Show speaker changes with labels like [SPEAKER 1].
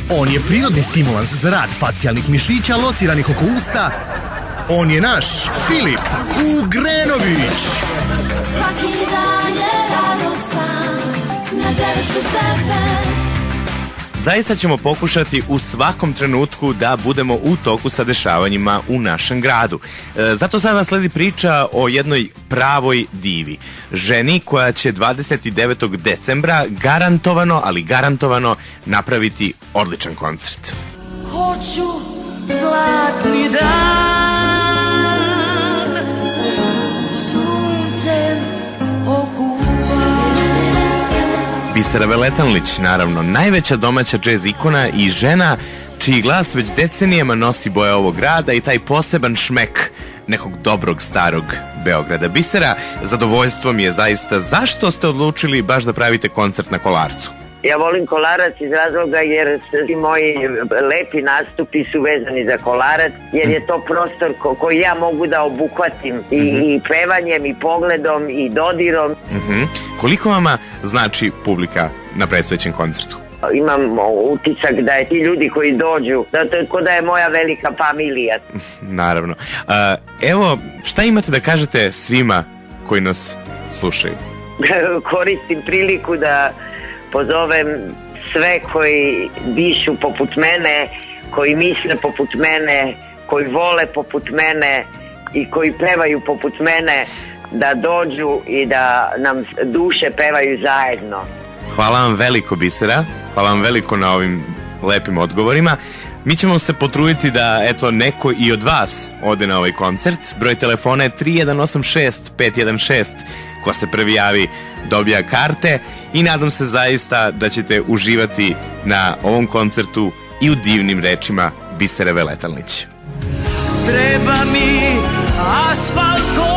[SPEAKER 1] On je prirodni stimulans za rad facijalnih mišića lociranih oko usta. On je naš Filip Ugrenović.
[SPEAKER 2] Svaki dan je radostan na 969.
[SPEAKER 3] Zaista ćemo pokušati u svakom trenutku da budemo u toku sa dešavanjima u našem gradu. Zato sada sledi priča o jednoj pravoj divi. Ženi koja će 29. decembra garantovano, ali garantovano napraviti odličan koncert.
[SPEAKER 2] Hoću zlatni dan, suncem okupan.
[SPEAKER 3] Bisera Veletanlić, naravno, najveća domaća džez ikona i žena čiji glas već decenijama nosi boje ovog grada i taj poseban šmek nekog dobrog starog Beograda. Bisera, zadovoljstvo mi je zaista. Zašto ste odlučili baš da pravite koncert na Kolarcu?
[SPEAKER 4] Ja volim Kolarac iz razloga jer svi moji lepi nastupi su vezani za Kolarac, jer je to prostor koji ja mogu da obuhvatim i pevanjem, i pogledom, i dodirom.
[SPEAKER 3] Koliko vama znači publika na predstojećem koncertu?
[SPEAKER 4] Imam utisak da je ti ljudi koji dođu, da je moja velika familija.
[SPEAKER 3] Naravno. Evo, šta imate da kažete svima koji nas slušaju?
[SPEAKER 4] Koristim priliku da pozovem sve koji dišu poput mene, koji misle poput mene, koji vole poput mene i koji pevaju poput mene, da dođu i da nam duše pevaju zajedno.
[SPEAKER 3] Hvala vam veliko, Bisera. Hvala vam veliko na ovim lepim odgovorima. Mi ćemo se potruditi da, eto, neko i od vas ode na ovaj koncert. Broj telefona je 3186-516. Ko se prvi javi dobija karte i nadam se zaista da ćete uživati na ovom koncertu i u divnim rečima Bisere Veletanlić.
[SPEAKER 5] Treba mi asfalt.